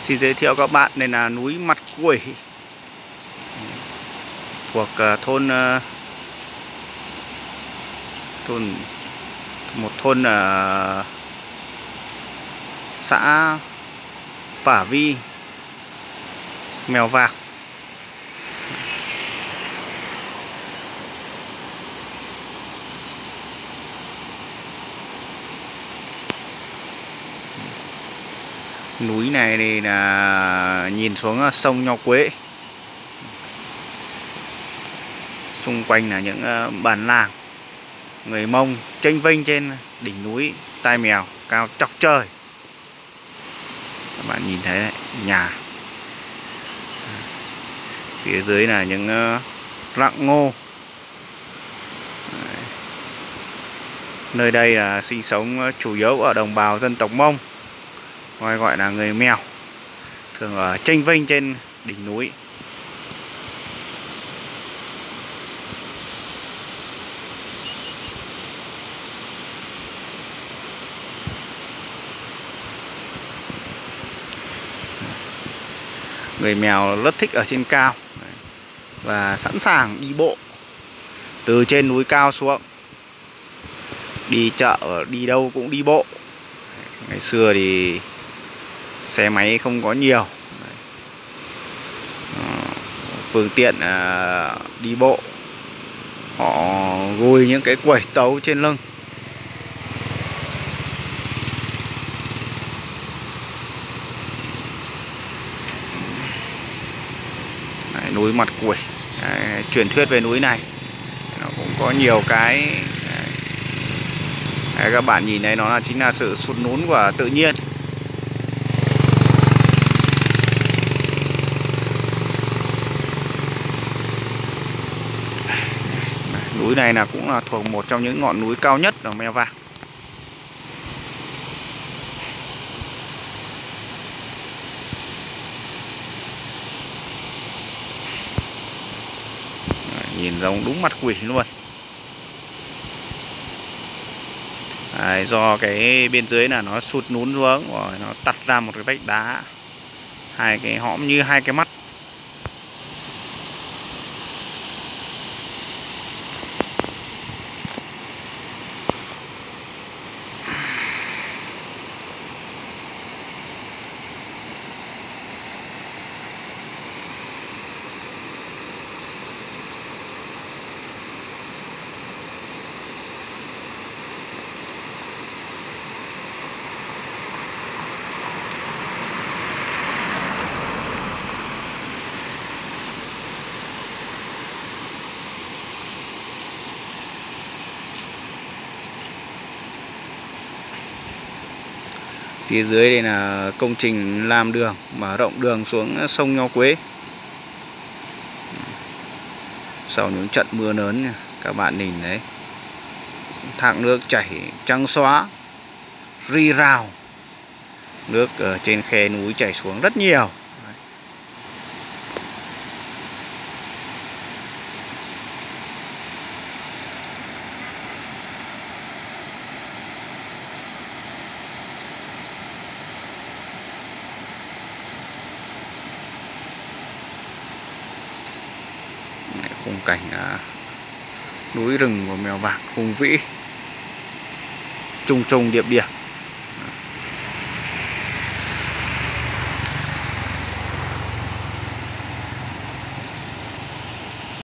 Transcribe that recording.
Xin giới thiệu các bạn, đây là núi Mặt Quỷ thuộc thôn một thôn ở xã Pả Vi, Mèo Vạc. Núi này thì là nhìn xuống sông Nho Quế. Xung quanh là những bản làng người Mông chênh vênh trên đỉnh núi Tai Mèo cao chọc trời. Các bạn nhìn thấy đấy, nhà. Phía dưới là những rặng ngô. Nơi đây là sinh sống chủ yếu ở đồng bào dân tộc Mông, gọi là người Mèo, thường ở chênh vênh trên đỉnh núi. Người Mèo rất thích ở trên cao và sẵn sàng đi bộ từ trên núi cao xuống. Đi chợ, đi đâu cũng đi bộ. Ngày xưa thì xe máy không có nhiều, phương tiện đi bộ, họ gùi những cái quẩy tấu trên lưng. Núi Mặt Quỷ. Truyền thuyết về núi này nó cũng có nhiều cái. Các bạn nhìn thấy nó chính là sự sụt lún của tự nhiên. Núi này là cũng là thuộc một trong những ngọn núi cao nhất ở Mèo Vạc. Nhìn giống đúng mặt quỷ luôn. Do cái bên dưới là nó sụt lún xuống rồi nó tặt ra một cái vách đá, hai cái hõm như hai cái mắt. Phía dưới đây là công trình làm đường, mở rộng đường xuống sông Nho Quế. Sau những trận mưa lớn, các bạn nhìn đấy, thác nước chảy trắng xóa, ri rào. Nước ở trên khe núi chảy xuống rất nhiều. Khung cảnh núi rừng của Mèo Vạc hùng vĩ, trùng trùng điệp điệp.